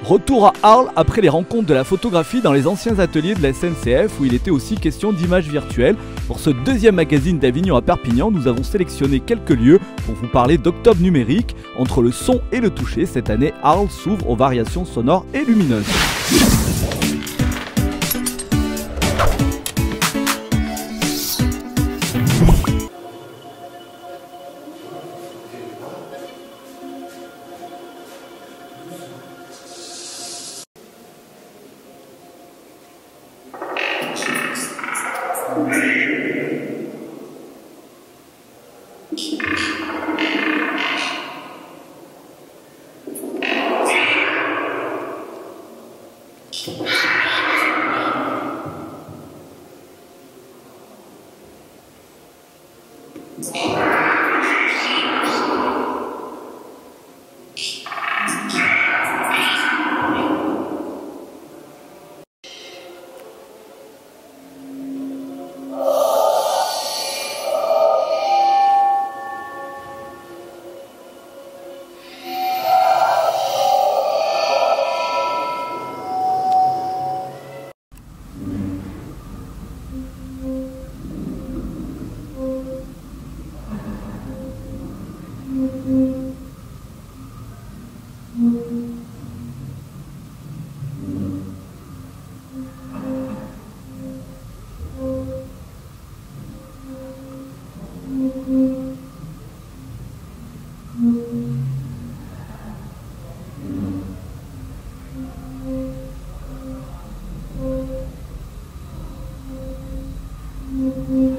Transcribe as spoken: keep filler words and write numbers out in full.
Retour à Arles après les rencontres de la photographie dans les anciens ateliers de la S N C F où il était aussi question d'images virtuelles. Pour ce deuxième magazine d'Avignon à Perpignan, nous avons sélectionné quelques lieux pour vous parler d'Octobre numérique. Entre le son et le toucher, cette année, Arles s'ouvre aux variations sonores et lumineuses. Mm-hmm.